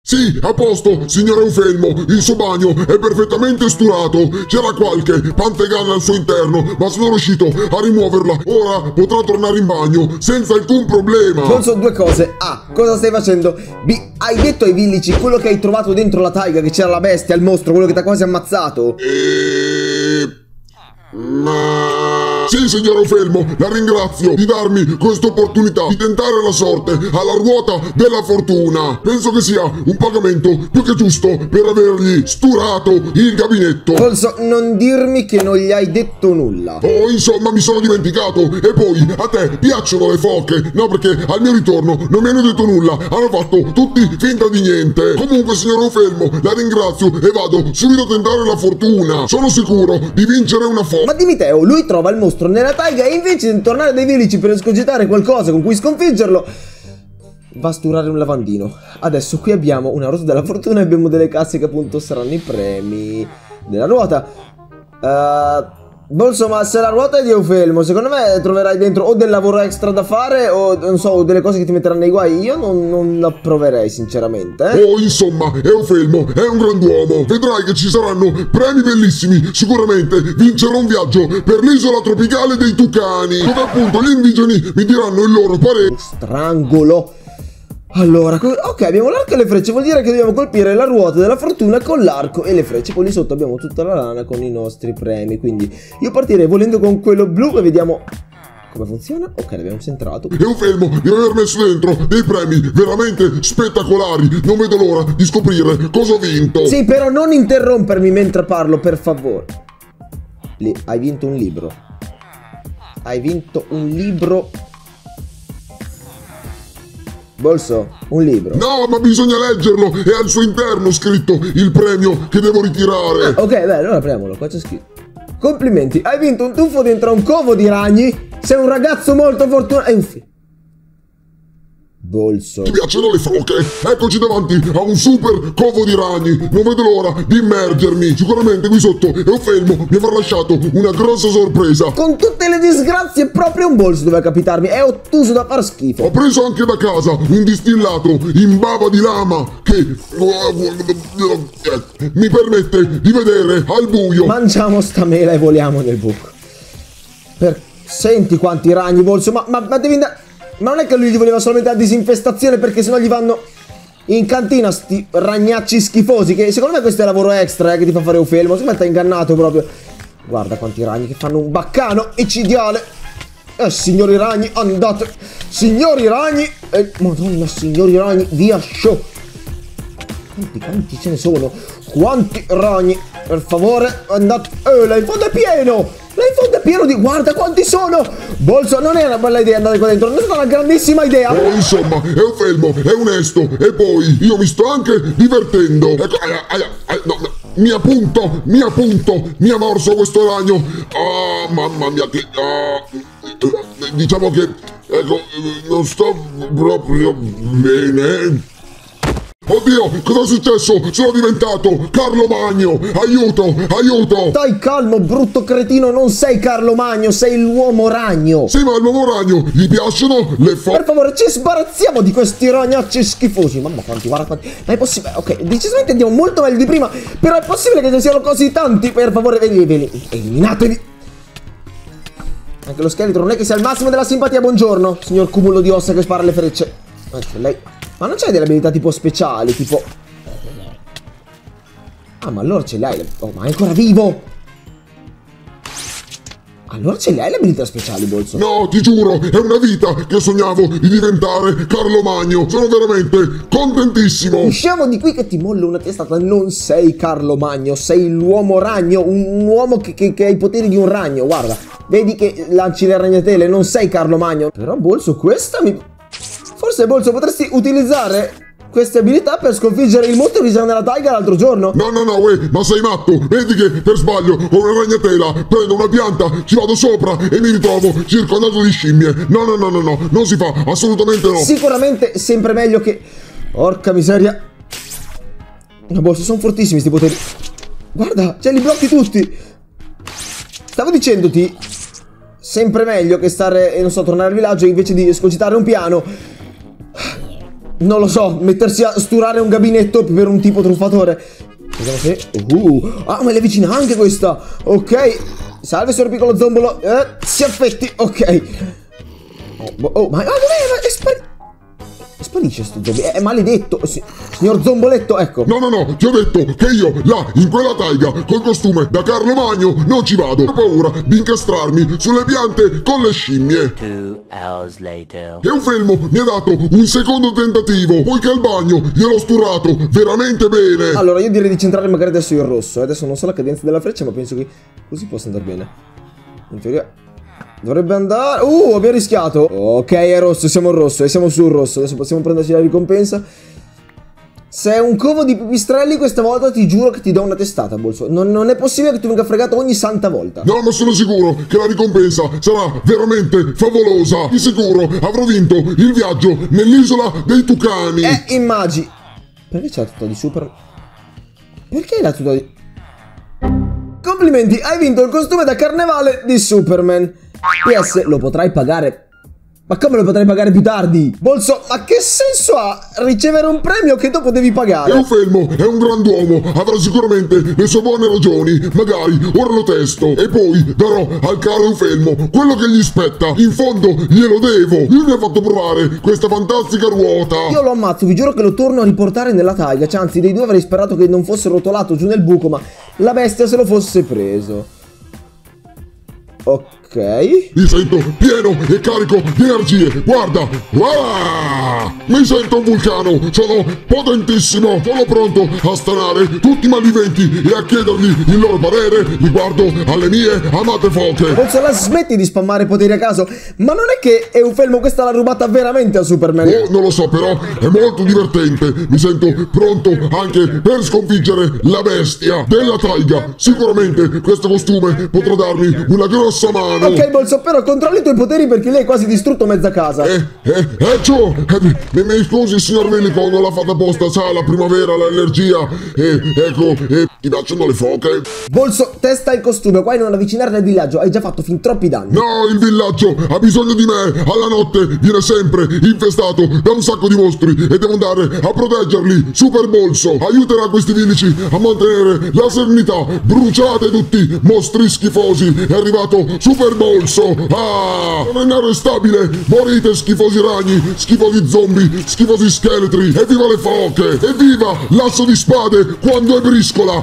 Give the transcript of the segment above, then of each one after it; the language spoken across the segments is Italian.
Sì, a posto, signor Eufelmo, il suo bagno è perfettamente sturato. C'era qualche pantegana al suo interno, ma sono riuscito a rimuoverla. Ora potrà tornare in bagno senza alcun problema. Non so due cose. A, cosa stai facendo? B, hai detto ai villici quello che hai trovato dentro la taiga, che c'era la bestia, il mostro, quello che ti ha quasi ammazzato? Sì, signor Eufelmo, la ringrazio di darmi questa opportunità di tentare la sorte alla ruota della fortuna. Penso che sia un pagamento più che giusto per avergli sturato il gabinetto. Polso, non dirmi che non gli hai detto nulla. Oh, insomma, mi sono dimenticato. E poi, a te piacciono le foche? No, perché al mio ritorno non mi hanno detto nulla. Hanno fatto tutti finta di niente. Comunque, signor Eufelmo, la ringrazio e vado subito a tentare la fortuna. Sono sicuro di vincere una foca. Ma dimmi Teo, lui trova il mostro nella taiga e invece di tornare dai villici per escogitare qualcosa con cui sconfiggerlo, va a sturare un lavandino. Adesso qui abbiamo una ruota della fortuna e abbiamo delle casse che appunto saranno i premi della ruota. Bolso, ma se la ruota è di Eufelmo, secondo me troverai dentro o del lavoro extra da fare o non so, delle cose che ti metteranno nei guai. Io non la proverei sinceramente. Oh, insomma, Eufelmo è un grand'uomo. Vedrai che ci saranno premi bellissimi. Sicuramente vincerò un viaggio per l'isola tropicale dei tucani, dove appunto gli indigeni mi diranno il loro parere. Strangolo. Allora, ok, abbiamo l'arco e le frecce, vuol dire che dobbiamo colpire la ruota della fortuna con l'arco e le frecce. Poi lì sotto abbiamo tutta la lana con i nostri premi, quindi io partirei volendo con quello blu e vediamo come funziona. Ok, l'abbiamo centrato. Eufelmo di aver messo dentro dei premi veramente spettacolari. Non vedo l'ora di scoprire cosa ho vinto. Sì, però non interrompermi mentre parlo, per favore. Lì, hai vinto un libro. Hai vinto un libro. Bolso, un libro. No, ma bisogna leggerlo. È al suo interno scritto il premio che devo ritirare. Ok, beh, allora apriamolo. Qua c'è scritto: complimenti, hai vinto un tuffo dentro un covo di ragni. Sei un ragazzo molto fortunato. E un film. Bolso. Ti piacciono le foche? Eccoci davanti a un super covo di ragni. Non vedo l'ora di immergermi. Sicuramente qui sotto Eufelmo mi avrà lasciato una grossa sorpresa. Con tutte le disgrazie proprio un bolso doveva capitarmi. È ottuso da far schifo. Ho preso anche da casa un distillato in bava di lama che mi permette di vedere al buio. Mangiamo sta mela e voliamo nel buco. Senti quanti ragni, Bolso. Ma devi andare. Ma non è che lui gli voleva solamente la disinfestazione, perché sennò gli vanno in cantina sti ragnacci schifosi. Che secondo me questo è lavoro extra che ti fa fare Eufelmo. Secondo me ti ha ingannato proprio. Guarda quanti ragni che fanno un baccano micidiale. Signori ragni, andate. Signori ragni. Madonna, signori ragni, via show. Quanti ce ne sono? Quanti ragni? Per favore, andate. Là in fondo è pieno. Là in fondo è pieno di... Guarda quanti sono! Bolso, non è una bella idea andare qua dentro. Non è stata una grandissima idea. Oh, insomma, Eufelmo è onesto. E poi io mi sto anche divertendo. Ecco, no, mi ha morso questo ragno. Ah, mamma mia, che... diciamo che... Ecco, non sto proprio bene. Oddio, cosa è successo? Sono diventato Carlo Magno! Aiuto, aiuto! Stai calmo, brutto cretino, non sei Carlo Magno, sei l'uomo ragno! Sì, ma all'uomo ragno gli piacciono le foche? Per favore, ci sbarazziamo di questi ragnacci schifosi! Mamma quanti, guarda quanti... Ma è possibile? Ok, decisamente andiamo molto meglio di prima, però è possibile che ne siano così tanti? Per favore, eliminatevi! Anche lo scheletro non è che sia il massimo della simpatia. Buongiorno, signor cumulo di ossa che spara le frecce. Anche lei... Ma non c'hai delle abilità tipo speciali, tipo... Ah, ma allora ce le hai... Oh, ma è ancora vivo! Allora ce le hai le abilità speciali, Bolso? No, ti giuro, è una vita che sognavo di diventare Carlo Magno. Sono veramente contentissimo. Usciamo di qui che ti mollo una testata. Non sei Carlo Magno, sei l'uomo ragno. Un uomo che ha i poteri di un ragno. Guarda, vedi che lanci le ragnatele. Non sei Carlo Magno. Però, Bolso, questa mi... Forse, Bolso, potresti utilizzare queste abilità per sconfiggere il mostro che c'era nella taiga l'altro giorno. No, ma sei matto? Vedi che per sbaglio con una ragnatela prendo una pianta, ci vado sopra e mi ritrovo circondato di scimmie. No, non si fa, assolutamente no. Sicuramente sempre meglio che... Porca miseria. No, Bolso, sono fortissimi sti poteri. Guarda, li blocchi tutti. Stavo dicendoti, sempre meglio che stare, non so, tornare al villaggio invece di escogitare un piano. Non lo so, mettersi a sturare un gabinetto per un tipo truffatore. Vediamo se... ah, ma le vicina anche questa. Ok. Salve, signor piccolo zombolo. Si affetti. Ok. Ma dov'è? Sparisce sto zombie. È maledetto. Signor zomboletto, ecco. No, ti ho detto che io là, in quella taiga, col costume da Carlo Magno, non ci vado. Ho paura di incastrarmi sulle piante con le scimmie. 2 hours later. Eufemo mi ha dato un secondo tentativo, poiché al bagno gliel'ho sturato veramente bene. Allora, io direi di centrare magari adesso il rosso. Adesso non so la cadenza della freccia, ma penso che così possa andare bene. In teoria... dovrebbe andare... abbiamo rischiato. Ok, è rosso, siamo al rosso e siamo sul rosso. Adesso possiamo prenderci la ricompensa. Se è un covo di pipistrelli, questa volta ti giuro che ti do una testata, Bolso. Non è possibile che tu venga fregato ogni santa volta. No, ma sono sicuro che la ricompensa sarà veramente favolosa. Di sicuro avrò vinto il viaggio nell'isola dei tucani. Immagini. Perché c'è la tuta di Super? Perché la tuta di... Complimenti, hai vinto il costume da carnevale di Superman. PS, lo potrai pagare. Ma come lo potrai pagare più tardi? Bolso, ma che senso ha ricevere un premio che dopo devi pagare? Eufemo è un grand'uomo, avrà sicuramente le sue buone ragioni. Magari ora lo testo e poi darò al caro Eufemo quello che gli spetta. In fondo glielo devo. Lui mi ha fatto provare questa fantastica ruota. Io lo ammazzo, vi giuro che lo torno a riportare nella taiga. Cioè, anzi, dei due avrei sperato che non fosse rotolato giù nel buco, ma la bestia se lo fosse preso. Ok. Mi sento pieno e carico di energie. Guarda, mi sento un vulcano. Sono potentissimo. Sono pronto a stanare tutti i malviventi e a chiedergli il loro parere riguardo alle mie amate foche. Bolso, la smetti di spammare poteri a caso. Ma non è che Eufemo questa l'ha rubata veramente a Superman? Non lo so, però è molto divertente. Mi sento pronto anche per sconfiggere la bestia della taiga. Sicuramente questo costume potrà darmi una grossa mano. Ok, Bolso, però controlli i tuoi poteri perché lei hai quasi distrutto mezza casa. Mi scusi, signor Milico, non l'ha fatta apposta, sa, la primavera, l'allergia, ecco, ti piacciono le foche? Bolso, testa il costume, qua non avvicinare al villaggio, hai già fatto fin troppi danni. No, il villaggio ha bisogno di me, alla notte viene sempre infestato da un sacco di mostri e devo andare a proteggerli. Super Bolso aiuterà questi villici a mantenere la serenità. Bruciate tutti, mostri schifosi, è arrivato Super Bolso. Non è inarrestabile. Morite, schifosi ragni, schifosi zombie, schifosi scheletri. Evviva le foche, evviva l'asso di spade quando è briscola.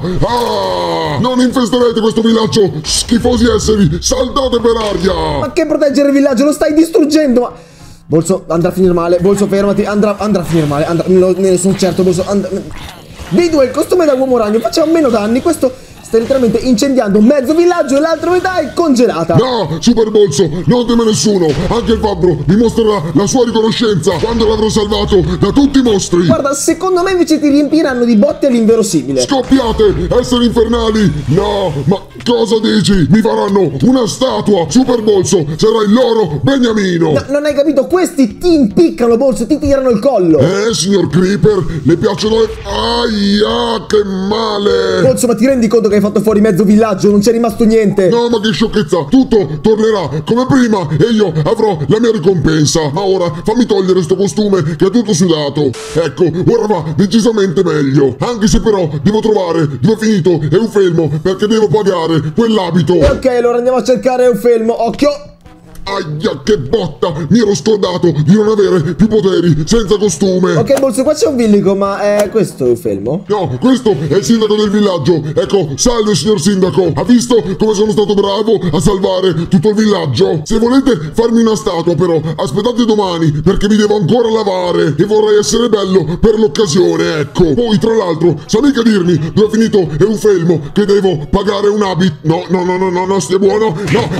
Non infesterete questo villaggio, schifosi esseri, saltate per aria. Ma che proteggere il villaggio? Lo stai distruggendo. Ma... Bolso, andrà a finire male. Bolso, fermati, andrà a finire male. Ne sono certo, Bolso. Dei due, il costume da uomo ragno faceva meno danni. Questo sta letteralmente incendiando mezzo villaggio e l'altra metà è congelata. No, Super Bolso, non teme nessuno. Anche il fabbro dimostrerà la sua riconoscenza quando l'avrò salvato da tutti i mostri. Guarda, secondo me invece ti riempiranno di botte all'inverosimile. Scoppiate, esseri infernali. No, ma cosa dici? Mi faranno una statua. Super Bolso sarà il loro beniamino. No, non hai capito? Questi ti impiccano, Bolso, ti tirano il collo. Signor Creeper, le piacciono le... Aia, che male. Bolso, ma ti rendi conto che hai fatto fuori mezzo villaggio? Non c'è rimasto niente. No, ma che sciocchezza. Tutto tornerà come prima e io avrò la mia ricompensa. Ma ora fammi togliere sto costume che è tutto sudato. Ecco, ora va decisamente meglio. Anche se però devo trovare dove è finito Eufemo, perché devo pagare quell'abito. Ok, allora andiamo a cercare Eufemo. Occhio. Aia, che botta! Mi ero scordato di non avere più poteri senza costume. Ok, Bolso, qua c'è un villico, ma è questo Eufemo? No, questo è il sindaco del villaggio. Ecco, salve signor sindaco. Ha visto come sono stato bravo a salvare tutto il villaggio? Se volete farmi una statua però, aspettate domani, perché mi devo ancora lavare e vorrei essere bello per l'occasione, ecco. Poi, tra l'altro, sa mica dirmi dove è finito Eufemo, che devo pagare un abito. No, stia buono.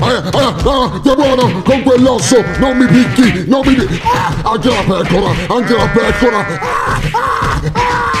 No, stia buono. Con quell'osso non mi picchi, non mi picchi. Anche la pecora, anche la pecora.